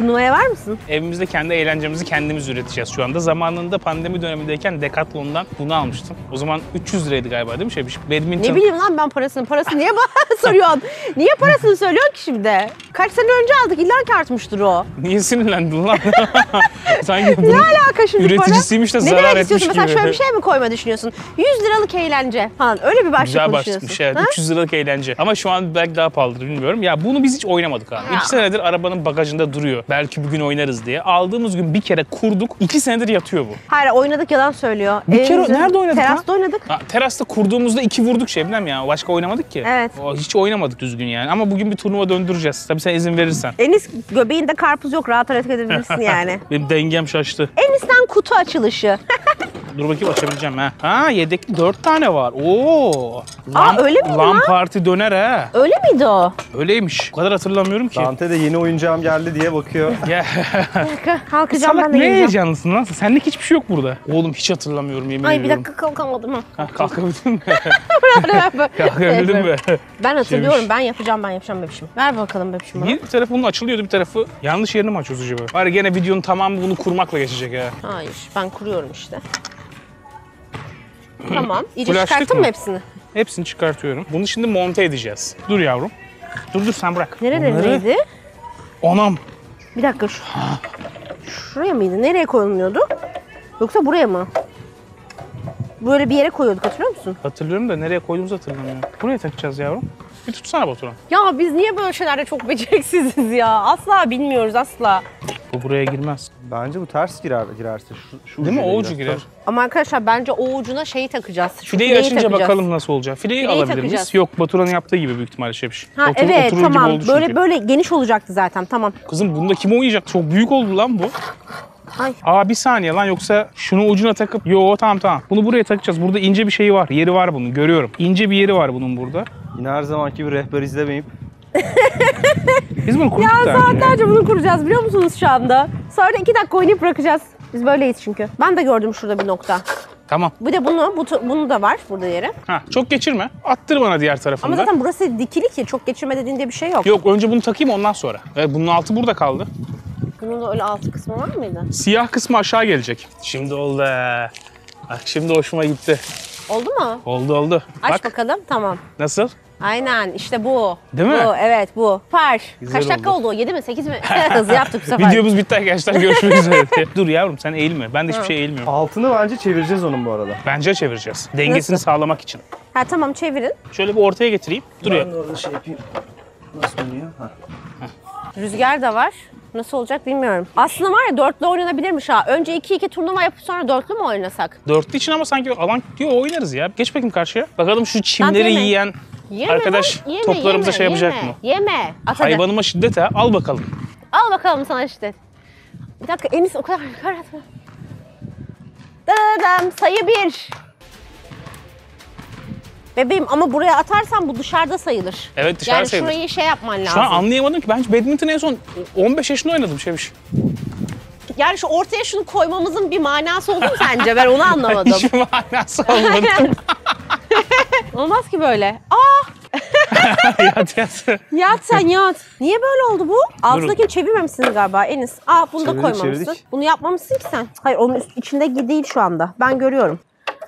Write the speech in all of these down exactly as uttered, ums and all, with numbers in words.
Turnuvaya var mısın? Evimizde kendi eğlencemizi kendimiz üreteceğiz şu anda. Zamanında pandemi dönemindeyken Decathlon'dan bunu almıştım. O zaman üç yüz liraydı galiba değil mi Şebiş? Badminton. Ne bileyim lan ben parasını. Parası niye bana soruyorsun? Niye parasını söylüyorsun ki şimdi? Kaç sene önce aldık. İlla ki artmıştır o. Niye sinirlendin lan? Sanki Ne alaka şimdi üreticisiymiş de para? zarar Ne demek etmiş istiyorsun? gibi. Mesela şöyle bir şey mi koyma düşünüyorsun? yüz liralık eğlence falan. Öyle bir başlık Güzel konuşuyorsun. başlıkmış evet. üç yüz liralık eğlence. Ama şu an belki daha pahalıdır bilmiyorum. Ya bunu biz hiç oynamadık abi. Ya. İki senedir arabanın bagajında duruyor. Belki bugün oynarız diye. Aldığımız gün bir kere kurduk. İki senedir yatıyor bu. Hayır oynadık yalan söylüyor. Bir kere Evimizin nerede oynadık terasta lan? oynadık. Ha, terasta kurduğumuzda iki vurduk Şebnem ya. Başka oynamadık ki. Evet. O, hiç oynamadık düzgün yani. Ama bugün bir turnuva döndüreceğiz. Tabii sen izin verirsen. Enis göbeğinde karpuz yok. Rahat hareket edebilirsin yani. Benim dengem şaştı. Enis'ten kutu açılışı. Dur bakayım açabileceğim ha. Ha yedekli dört tane var. Oo. Aa, öyle miydi Lan lan? parti döner ha. Öyle miydi o? Öyleymiş. O kadar hatırlamıyorum ki. Dante de yeni oyuncağım geldi diye bakıyor. Ya. Kalkacağım Salak ben de ne geleceğim. heyecanlısın lan? Senlik hiçbir şey yok burada. Oğlum hiç hatırlamıyorum yemin Ay bir ediyorum. dakika kalkamadım ha. Ha, kalkabildin mi? Kalkabildin mi? Ben hatırlıyorum. Şeymiş. Ben yapacağım ben yapacağım bebişim. Ver bakalım bebişim bana. Bir tarafı bunun açılıyordu, bir tarafı yanlış yerini mi açıyoruz acaba? Var gene videonun tamamı bunu kurmakla geçecek ha. Hayır ben kuruyorum işte. Tamam. İyice Flaşlık çıkarttın mı? mı hepsini? Hepsini çıkartıyorum. Bunu şimdi monte edeceğiz. Dur yavrum. Dur dur sen bırak. Nerelerindeydi? Onam. Bir dakika şu. Şuraya mıydı? Nereye koyuluyordu? Yoksa buraya mı? Böyle bir yere koyuyorduk hatırlıyor musun? Hatırlıyorum da nereye koyduğumuzu hatırlamıyorum. Buraya takacağız yavrum. Bir tutsana Baturan. Ya biz niye böyle şeylerde çok beceriksiziz ya? Asla bilmiyoruz asla. Bu buraya girmez. Bence bu ters girer girerse. Şu, şu Değil mi? ucuyla O ucu girer. Ama arkadaşlar bence o ucuna şeyi takacağız. Şu Fileyi açınca takacağız. bakalım nasıl olacak. Fileyi, Fileyi alabilir miyiz? takacağız. Yok Baturan'ın yaptığı gibi büyük ihtimalle Şebiş. Ha Otur- evet oturur gibi tamam. oldu Böyle çünkü. böyle geniş olacaktı zaten tamam. Kızım bunda kim oynayacak? Çok büyük oldu lan bu. Ay. Aa bir saniye lan yoksa şunu ucuna takıp... Yo tamam tamam. Bunu buraya takacağız. Burada ince bir şey var. Yeri var bunun. Görüyorum. İnce bir yeri var bunun burada. Yine her zamanki gibi rehber izlemeyip. Biz bunu kurduk Ya da. saatlerce bunu kuracağız biliyor musunuz şu anda? Sonra da iki dakika oynayıp bırakacağız. Biz böyleyiz çünkü. Ben de gördüm şurada bir nokta. Tamam. Bir de bunu, bu, bunu da var burada yere. Ha, çok geçirme. Attır bana diğer tarafını Ama da. zaten burası dikili ki çok geçirme dediğinde bir şey yok. Yok önce bunu takayım ondan sonra. Evet, bunun altı burada kaldı. Bunun da öyle altı kısmı var mıydı? Siyah kısmı aşağı gelecek. Şimdi oldu. Bak şimdi hoşuma gitti. Oldu mu? Oldu oldu. Aç Bak bakalım. Tamam. nasıl? Aynen işte bu. Değil mi? Bu, evet bu. Par. Güzel Kaç dakika oldu. oldu? yedi mi? sekiz mi? Hızlı yaptık bu sefer. Videomuz bitti arkadaşlar. Görüşmek üzere. Dur yavrum sen eğilme. Ben de hiçbir şey eğilmiyorum. Altını bence çevireceğiz onun bu arada. Bence çevireceğiz. Dengesini Nasıl? sağlamak için. Ha tamam çevirin. Şöyle bir ortaya getireyim. Duruyor. de orada şey yapayım. Nasıl oluyor? Ha. Rüzgar da var. Nasıl olacak bilmiyorum. Aslında var ya dörtlü oynanabilirmiş ha. Önce iki iki turnuva yapıp sonra dörtlü mü oynasak? Dörtlü için ama sanki alan diyor oynarız ya. Geç bakayım karşıya. Bakalım şu çimleri yeme. yiyen Yeme arkadaş lan, yeme, toplarımıza yeme, şey yapacak yeme, mı? Yeme. At hadi. Hayvanıma şiddet ha. Al bakalım. Al bakalım sana şiddet. Bir dakika Enis o kadar yukarı atma. Dadam sayı bir. Bebeğim ama buraya atarsan bu dışarıda sayılır. Evet dışarı yani sayılır. şurayı şey yapman lazım. Şu an anlayamadım ki. Ben badminton en son on beş yaşında oynadım Şeviş. Yani şu ortaya şunu koymamızın bir manası oldu mu sence? Ben onu anlamadım. Hiçbir manası olmadı. Olmaz ki böyle. Aa! yat yat. Yat sen yat. Niye böyle oldu bu? Altındakini çevirmemişsiniz galiba Enis. Aa bunu da Çevirdik, koymamışsın. çevirdik. Bunu yapmamışsın ki sen. Hayır onun üst- içinde değil şu anda. Ben görüyorum.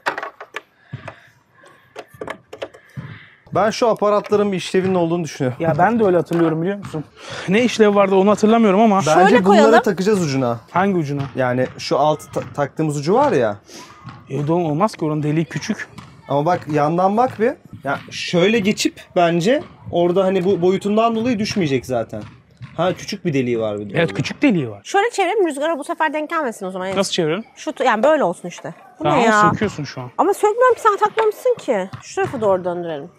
Ben şu aparatların bir işlevinin olduğunu düşünüyorum. Ya ben de öyle hatırlıyorum biliyor musun? Ne işlevi vardı onu hatırlamıyorum ama. Bence Şöyle bunları koyalım. takacağız ucuna. Hangi ucuna? Yani şu alt ta- taktığımız ucu var ya. Evde olmaz ki oranın deliği küçük. Ama bak yandan bak bir. Ya şöyle geçip bence orada hani bu boyutundan dolayı düşmeyecek zaten. Ha küçük bir deliği var bir de. Evet orada. küçük deliği var. Şöyle çevirelim rüzgara bu sefer denk gelmesin o zaman. Enis. Nasıl çevirelim? Şu yani böyle olsun işte. Bu Tamam ne ya? söküyorsun şu an. Ama sökmüyorum ki sen takmamışsın ki. Şu tarafa doğru döndürelim.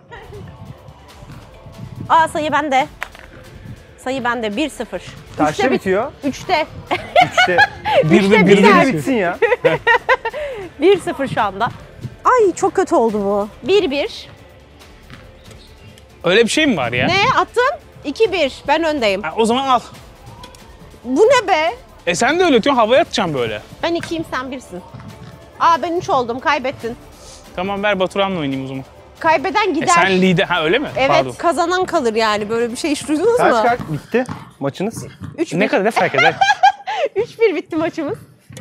Aa sayı bende. Sayı bende bir sıfır. Kaçta bitiyor? Üçte. Üçte. Bir de biter. bir Birde de bitsin ya. bir sıfır şu anda. Ay çok kötü oldu bu. bir bir. Öyle bir şey mi var ya? Ne attım? iki bir. Ben öndeyim. Ha, o zaman al. Bu ne be? E sen de öyle diyorsun havaya atacaksın böyle. Ben ikiyim sen birsin. Aa ben üç oldum kaybettin. Tamam ver Baturan'la oynayayım o zaman. Kaybeden E gider. sen lider. Ha öyle mi? Evet, Pardon. kazanan kalır yani. Böyle bir şey hiç duydunuz Kaç mu? kaç bitti maçınız? üç bir. Ne kadar ne fark eder? üç bir bitti maçımız.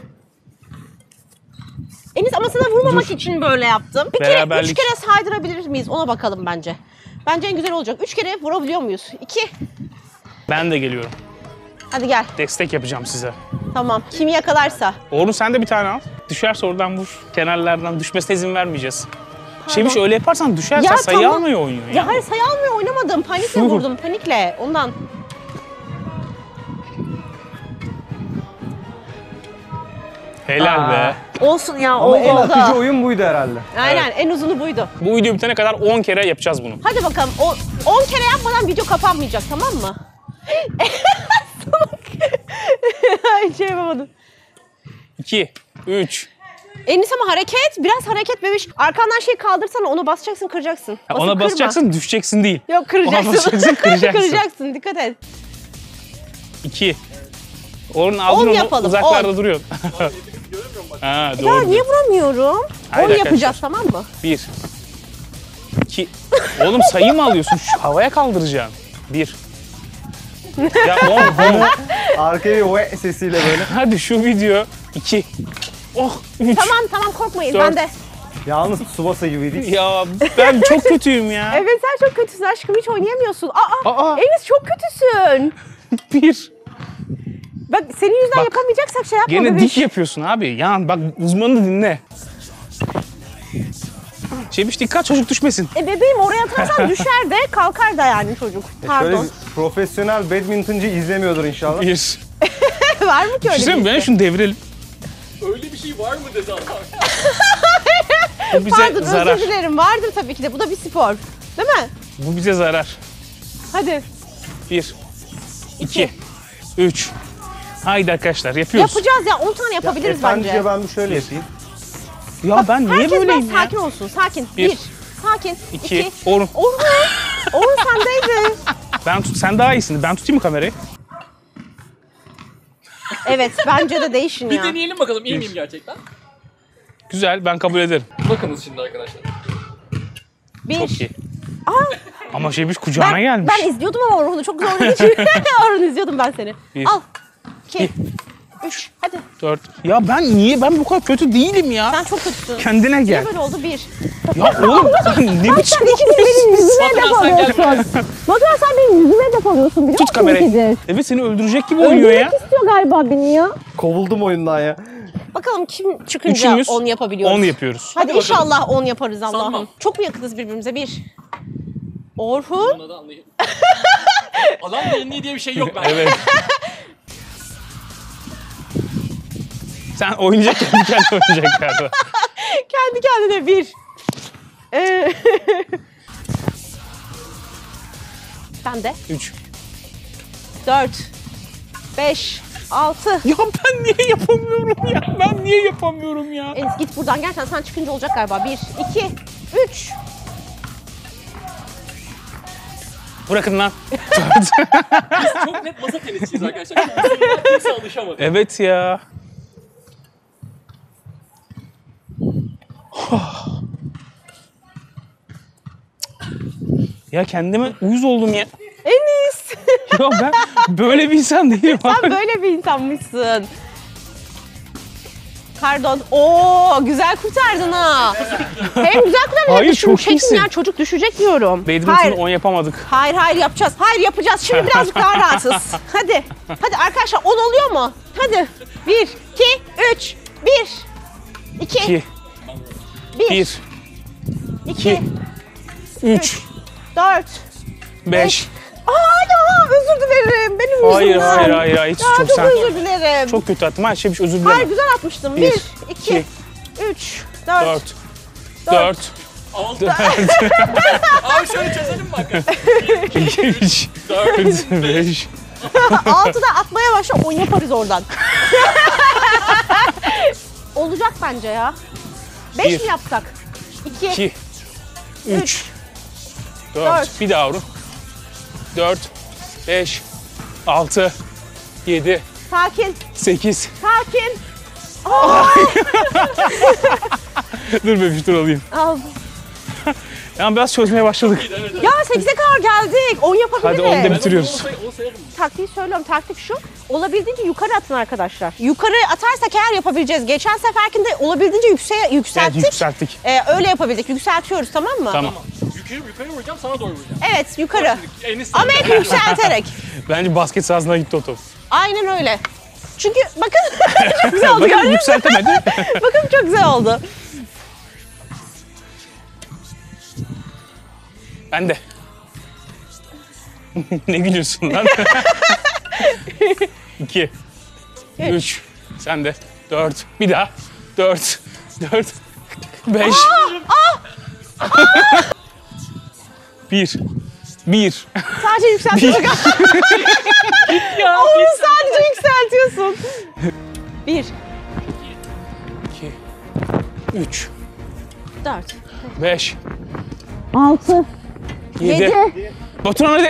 Enis ama sana vurmamak için böyle yaptım. Bir kere, Beraberlik. üç kere saydırabilir miyiz? Ona bakalım bence. Bence en güzel olacak. Üç kere vurabiliyor muyuz? İki. Ben de geliyorum. Hadi gel. Destek yapacağım size. Tamam. Kim yakalarsa. Orhun sen de bir tane al. Düşerse oradan vur. Kenarlardan düşmesine izin vermeyeceğiz. Şeymiş öyle yaparsan düşersen Ya sayı tamam. almıyor oynuyor. Ya hayır sayı almıyor, oynamadım. Panikle Fuh. vurdum, panikle. Ondan. Helal Aa. be. Olsun ya, Ama oldu en oldu. akıcı oyun buydu herhalde. Aynen, en uzunu buydu. Bu video bitene kadar on kere yapacağız bunu. Hadi bakalım. O on kere yapmadan video kapanmayacak, tamam mı? Salak. Hiç şey yapamadım. iki, üç. Enis ama hareket, biraz hareket bebiş. Arkandan şey kaldırsana, onu basacaksın, kıracaksın. Ha, Basıp ona kırma. basacaksın, düşeceksin değil. Yok, kıracaksın. Ona basacaksın, kıracaksın. Kıracaksın, dikkat et. iki. Orhun aldın On onu yapalım, uzaklarda on. duruyor. Ha Ya doğru. niye vuramıyorum? Hayır on arkadaşlar. yapacağız, tamam mı? Bir. İki. Oğlum sayı mı alıyorsun? Şu havaya kaldıracaksın. Bir. Ya on, on. Arkaya o sesiyle böyle. Hadi şu video. İki. Oh. Üç. Tamam tamam, korkmayın, Dört. ben de. Yalnız Tsubasa gibiydik. Ya ben çok kötüyüm ya. Evet, sen çok kötüsün aşkım, hiç oynayamıyorsun. Aa, Aa. Enis çok kötüsün. Bir. Bak senin yüzünden Bak, yapamayacaksak şey yapma Gene bebeş. dik yapıyorsun abi. Ya bak uzmanını dinle. Şeymiş dikkat çocuk düşmesin. E bebeğim, oraya atarsan düşer de kalkar da yani çocuk. Şöyle Pardon. bir profesyonel badmintoncu izlemiyordur inşallah. Bir. Var mı ki öyle Düşünsene bir ben şey? şunu devirelim. Öyle bir şey var mı dedi adam. Bu bize Pardon, zarar. özür dilerim. Vardır tabii ki de. Bu da bir spor. Değil mi? Bu bize zarar. Hadi. Bir. İki. Üç. Haydi arkadaşlar yapıyoruz. Yapacağız ya. on tane yapabiliriz bence. Efendice ben bir şöyle yapayım. Ya ben niye Herkes böyleyim biraz ya? sakin olsun. Sakin. Bir. Bir. Sakin. İki. İki. Orhun. Orhun. Orhun sendeydi. Ben tut, sen daha iyisin. Ben tutayım mı kamerayı? Evet, bence de değişin Bir ya. deneyelim bakalım iyi miyim gerçekten? Güzel, ben kabul ederim. Bakınız şimdi arkadaşlar. Bir. Çok iyi. Aa, Ama şeymiş kucağına ben, gelmiş. ben izliyordum ama Orhun'u çok zorlu için. Orhun izliyordum ben seni. Bir. Al. İki. Üç. Hadi. Dört. Ya ben niye? Ben bu kadar kötü değilim ya. Sen çok kötüsün. Kendine gel. Niye böyle oldu? Bir. Ya oğlum sen ne biçim Sen ikiniz benim yüzüme hedef Batuhan sen gel buraya. alıyorsun. Batuhan sen benim yüzüme hedef alıyorsun biliyor Tut musun kamerayı. ikidir? Evet seni öldürecek gibi oynuyor ya. Öldürmek istiyor galiba beni ya. Kovuldum oyundan ya. Bakalım kim çıkınca Üçümüz on yapabiliyoruz. on yapıyoruz. Hadi, bakalım. inşallah on yaparız Allah'ım. Sanmam. Çok mu yakınız birbirimize? Bir. Orhun. Buna da anlayın. Adam beğendiği diye bir şey yok bende. Evet. Sen oynayacak kendi kendine oynayacak galiba. Kendi kendine bir. Ee, ben de. Üç. Dört. Beş. Altı. Ya ben niye yapamıyorum ya? Ben niye yapamıyorum ya? Enes git buradan, gerçekten sen çıkınca olacak galiba. Bir. iki, Üç. Bırakın lan. Çok net masa tenisçiyiz arkadaşlar. Bizim kimse alışamadı. Evet ya. Ya kendime uyuz oldum ya. Enis. Ya ben böyle bir insan değilim Sen abi. böyle bir insanmışsın. Pardon. Oo, güzel kurtardın ha. Hem güzel kurtardın hem Hayır, de şunu çok çekin iyisin. ya, çocuk düşecek diyorum. Badminton'u Hayır. on yapamadık. Hayır hayır yapacağız. Hayır yapacağız. Şimdi birazcık daha rahatız. Hadi. Hadi arkadaşlar, on oluyor mu? Hadi. Bir, iki, üç. Bir. İki. İki, Bir. bir, iki. üç, Dört. beş. Aa ya, özür dilerim. Benim Hayır yüzümden. hayır hayır hayır. Hiç Ya, çok çok sen özür dilerim. çok kötü attım. Ha şeymiş özür dilerim. Hayır, güzel atmıştım. Bir, Bir, iki, iki, üç, dört. Dört. Dört. Altı. Abi şöyle çözelim mi arkadaşlar? İki, üç, dört, beş. Altıda atmaya başla, on yaparız oradan. Olacak bence ya. Beş Bir. mi yapsak? İki, İki, üç, dört. Dört. Bir daha vurun. Dört, beş, altı, yedi, sakin, sekiz. sakin. Dur bebiş dur alayım. Al. Yani biraz çözmeye başladık. Ya sekize kadar geldik. on yapabiliriz. Hadi on da bitiriyoruz. Onu sayarım. Taktiği söylüyorum. Taktik şu. Olabildiğince yukarı atın arkadaşlar. Yukarı atarsak eğer yapabileceğiz. Geçen seferkinde olabildiğince yükseğe Evet, yükselttik. yükselttik. Ee, öyle yapabildik. Yükseltiyoruz, tamam mı? Tamam. Yukarı yukarı vuracağım, sana doğru vuracağım. Evet, yukarı. Enis Ama hep yükselterek. Bence basket sahasına gitti o top. Aynen öyle. Çünkü bakın çok güzel oldu. Bakın Gördünüz mü? yükseltemedi. Bakın çok güzel oldu. Ben de. Ne gülüyorsun lan? İki. Üç. Sen de. Dört. Bir daha. Dört. Dört. Beş. Bir. Bir. Sadece yükseltiyorsun. Ya. Onu sadece yükseltiyorsun. Bir, İki. Üç. dört, Beş. altı, Yedi. yedi. Baturan hadi.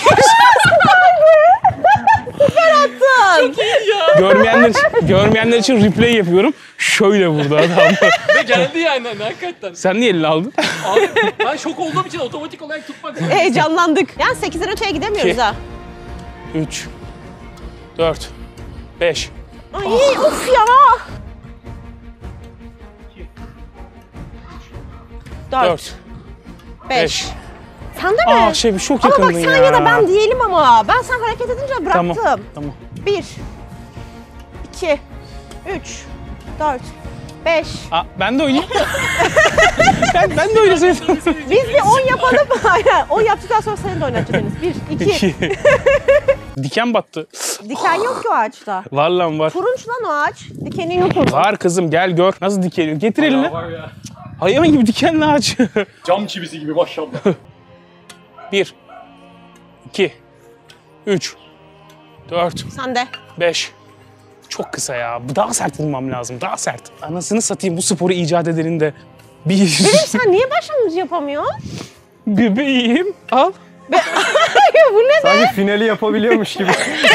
Attın. görmeyenler, görmeyenler için replay yapıyorum. Şöyle vurdu adam. Ve geldi yani hani, hakikaten. Sen niye elini aldın? Abi ben şok olduğum için otomatik olarak tutmak zorundayım. Heyecanlandık. Yani sekizden öteye gidemiyoruz İki. ha. Üç. Dört. Beş. Ay of ya. Dört, Dört. beş. Beş. Sen de mi? Aa şey çok Ama bak yakındın sen ya. ya da ben diyelim ama. Ben sen hareket edince bıraktım. Tamam. Tamam. Bir, iki, üç, dört, beş. Aa, ben de oynayayım. ben, ben de oynasaydım. Biz bir on yapalım. Aynen. on yaptıktan sonra seni de oynatacağız. Bir, iki. İki. Diken battı. Diken yok ki o ağaçta. Var lan var. Turunç lan o ağaç. Dikeni yok onun. Var kızım gel gör. Nasıl dikeliyor? Getir elini. Ya var ya. Hayvan gibi dikenli ağaç. Cam çivisi gibi maşallah. Bir. İki. Üç. Dört. Sen de. Beş. Çok kısa ya. Daha sert vurmam lazım. Daha sert. Anasını satayım bu sporu icat edenin de. Bir. Sen niye başlangıç yapamıyorsun? Bebeğim. Al. Bu ne? Sanki finali yapabiliyormuş gibi.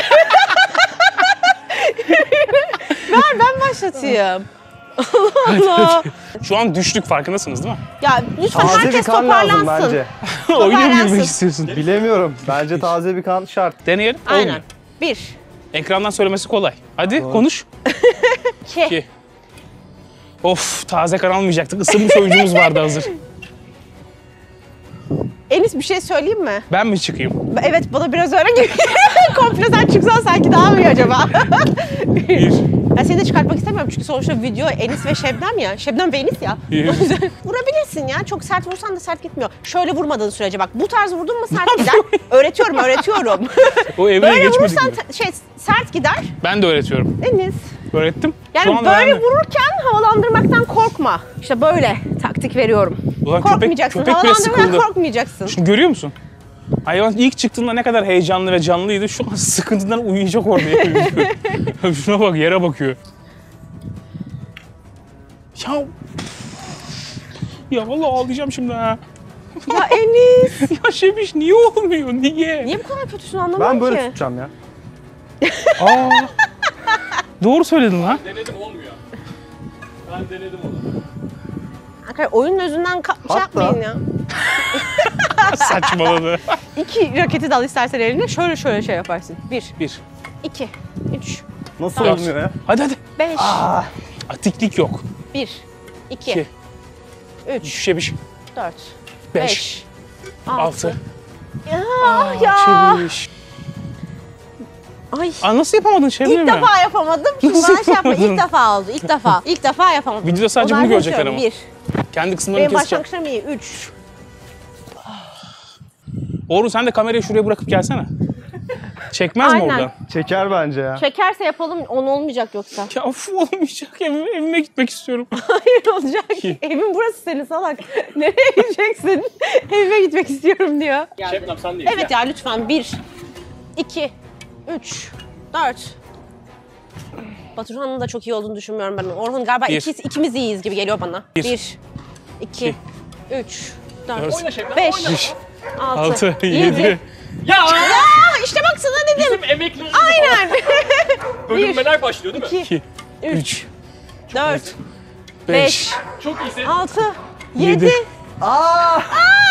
Ver ben başlatayım. Allah Allah. Şu an düştük farkındasınız değil mi? Ya lütfen Taze bir herkes kan lazım toparlansın. bence. Oyuna mı Toparlansın. girmek istiyorsun? Bilemiyorum. Bence taze bir kan şart. Deneyelim. Aynen. Olmuyor. Bir, Ekrandan söylemesi kolay. Hadi konuş. iki. İki. Of taze kan almayacaktık. Isınmış oyuncumuz vardı hazır. Enis bir şey söyleyeyim mi? Ben mi çıkayım? Evet bana biraz öyle gibi. Komple sen çıksan sanki daha mı iyi acaba? Bir. Ben seni de çıkartmak istemiyorum çünkü sonuçta video Enis ve Şebnem ya. Şebnem ve Enis ya. Bir. O yüzden vurabilirsin ya. Çok sert vursan da sert gitmiyor. Şöyle vurmadığın sürece bak bu tarz vurdun mu sert gider. Öğretiyorum öğretiyorum. O evreye Böyle geçmedik vurursan mi? te- şey sert gider. Ben de öğretiyorum. Enis. Öğrettim. Şu Yani an böyle öğrendim. vururken havalandırmaktan korkma. İşte böyle taktik veriyorum. Ulan köpek- Korkmayacaksın. köpek bile Havalandırmaktan sıkıldı. korkmayacaksın. Şimdi görüyor musun? Hayvan ilk çıktığında ne kadar heyecanlı ve canlıydı. Şu an sıkıntıdan uyuyacak orada. Şuna bak yere bakıyor. Ya ya vallahi ağlayacağım şimdi ha. Ya Enis. Ya Şebiş niye olmuyor? Niye? Niye bu kadar kötüsün anlamıyorum Ben böyle ki. tutacağım ya. Aa. Doğru söyledin lan. Denedim olmuyor. Ben denedim onu. Arkadaşlar oyunun özünden ka- şey Hatta- yapmayın ya. Saçmaladı. İki raketi de al istersen eline. Şöyle şöyle şey yaparsın. Bir, Bir. iki, üç, Nasıl Dört. olmuyor ya? Hadi hadi. beş, Atiklik yok. bir, iki, İki. üç, Şebiş. dört, Beş. beş, altı. Altı. Ah ya. Şebiş. Ay. Aa, nasıl yapamadın Şebnem İlk ya? defa yapamadım. Şimdi Nasıl bana şey yapma. yapamadın? İlk defa oldu. İlk defa. İlk defa yapamadım. Videoda sadece Ondan bunu görecekler konuşuyorum. ama. Bir. Kendi kısımlarını Benim keseceğim. başlangıçlarım iyi. Üç. Orhun sen de kamerayı şuraya bırakıp gelsene. Çekmez mi Aynen. oradan? Çeker bence ya. Çekerse yapalım. On olmayacak yoksa. Ya of olmayacak. Evime, evime gitmek istiyorum. Hayır olacak. İki. Evin burası senin salak. Nereye gideceksin? Evime gitmek istiyorum diyor. Şebnem sen de Evet ya lütfen. Bir, iki, üç, dört. Batuhan'ın da çok iyi olduğunu düşünmüyorum ben. Orhun galiba Bir. ikiz, ikimiz iyiyiz gibi geliyor bana. Bir. Bir, iki, İki. üç, dört, Dört. Oyna Şebnem, beş, oyna. Beş. altı, Altı. yedi. Yedi. Ya! Aa, işte bak sana dedim. Bizim emeklerimiz Aynen. bölünmeler başlıyor değil mi? İki, İki. üç, dört, Beş. beş, Çok iyisin. altı, Yedi. yedi. Aa!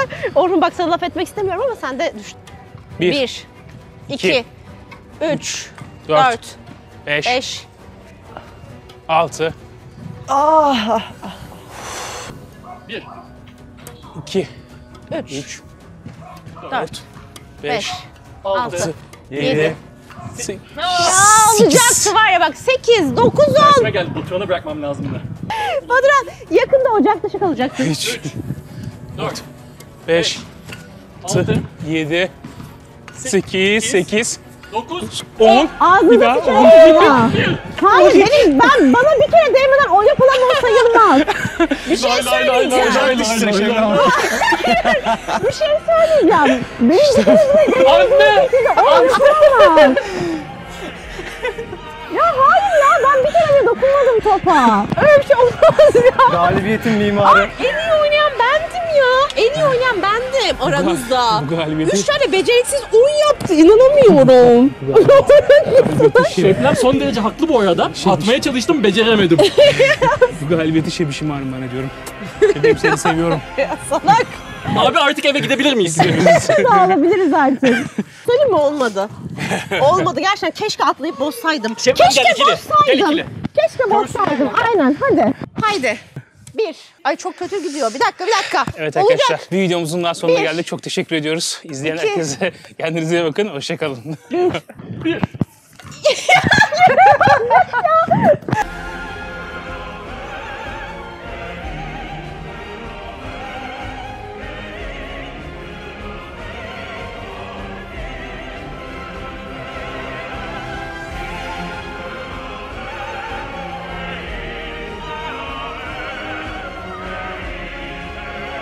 Orhun bak sana laf etmek istemiyorum ama sen de düş. Bir, Bir, iki, üç, dört, dört, beş, beş. altı, Ah. Bir. iki, Üç, üç, dört, dört, beş, beş, altı, altı, yedi. yedi, sekiz. Ya olacaktı var ya bak sekiz, dokuz, on. Tersime geldi. Batuhan'a bırakmam lazımdı. Badran yakında ocak dışı kalacaksın. üç, Dört. beş, Altı. yedi, sekiz, sekiz, Dokuz. on. Bir daha Ağzınıza on. tüküreyim. Hayır benim ben bana bir kere değmeden o yapılan o sayılmaz. Bir şey söyleyeceğim. Bir şey söyleyeceğim. Benim bir kere bile Anne. o yapılamaz. Ya hayır ya ben bir kere bile dokunmadım topa. Öyle bir şey olmaz ya. Galibiyetin mimarı. En iyi oynayan bendim ya. En iyi oynayan bendim aranızda. Bu galibiyeti- Üç tane beceriksiz oyun yaptı. İnanamıyorum. Şefler son derece haklı bu arada. Atmaya çalıştım, beceremedim. Bu galibiyeti şebişim armağan ediyorum. Bebeğim seni seviyorum. Salak. Abi artık eve gidebilir miyiz? Alabiliriz artık. Söyleyeyim mi olmadı. Olmadı gerçekten keşke atlayıp bozsaydım. Şefler Keşke gel ikili. Gel bozsaydım. ikili. Keşke bozsaydım. Aynen hadi. Haydi. Bir. Ay çok kötü gidiyor. Bir dakika bir dakika. Evet Olacak. arkadaşlar videomuzun daha sonuna Bir. geldik. Çok teşekkür ediyoruz. İzleyen İki. herkese kendinize iyi bakın. Hoşçakalın. Bir.